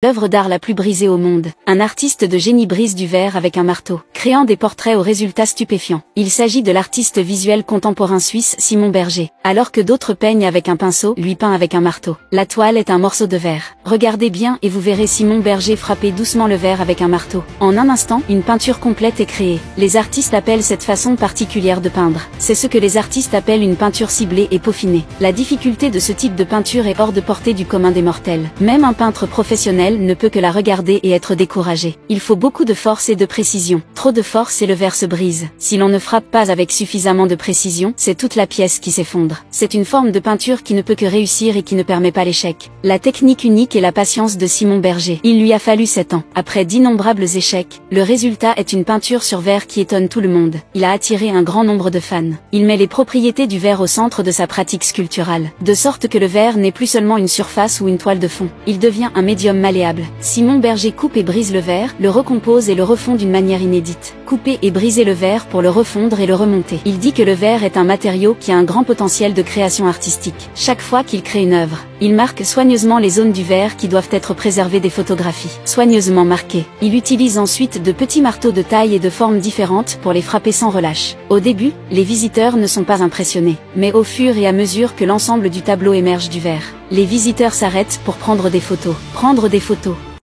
L'œuvre d'art la plus brisée au monde. Un artiste de génie brise du verre avec un marteau, créant des portraits aux résultats stupéfiants. Il s'agit de l'artiste visuel contemporain suisse Simon Berger. Alors que d'autres peignent avec un pinceau, lui peint avec un marteau. La toile est un morceau de verre. Regardez bien et vous verrez Simon Berger frapper doucement le verre avec un marteau. En un instant, une peinture complète est créée. Les artistes appellent cette façon particulière de peindre. C'est ce que les artistes appellent une peinture ciblée et peaufinée. La difficulté de ce type de peinture est hors de portée du commun des mortels. Même un peintre professionnel ne peut que la regarder et être découragé. Il faut beaucoup de force et de précision. Trop de force et le verre se brise. Si l'on ne frappe pas avec suffisamment de précision, c'est toute la pièce qui s'effondre. C'est une forme de peinture qui ne peut que réussir et qui ne permet pas l'échec. La technique unique et la patience de Simon Berger. Il lui a fallu 7 ans. Après d'innombrables échecs, le résultat est une peinture sur verre qui étonne tout le monde. Il a attiré un grand nombre de fans. Il met les propriétés du verre au centre de sa pratique sculpturale, de sorte que le verre n'est plus seulement une surface ou une toile de fond. Il devient un médium malléable. Simon Berger coupe et brise le verre, le recompose et le refond d'une manière inédite. Couper et briser le verre pour le refondre et le remonter. Il dit que le verre est un matériau qui a un grand potentiel de création artistique. Chaque fois qu'il crée une œuvre, il marque soigneusement les zones du verre qui doivent être préservées des photographies. Soigneusement marquées. Il utilise ensuite de petits marteaux de taille et de formes différentes pour les frapper sans relâche. Au début, les visiteurs ne sont pas impressionnés. Mais au fur et à mesure que l'ensemble du tableau émerge du verre, les visiteurs s'arrêtent pour prendre des photos. Prendre des photos.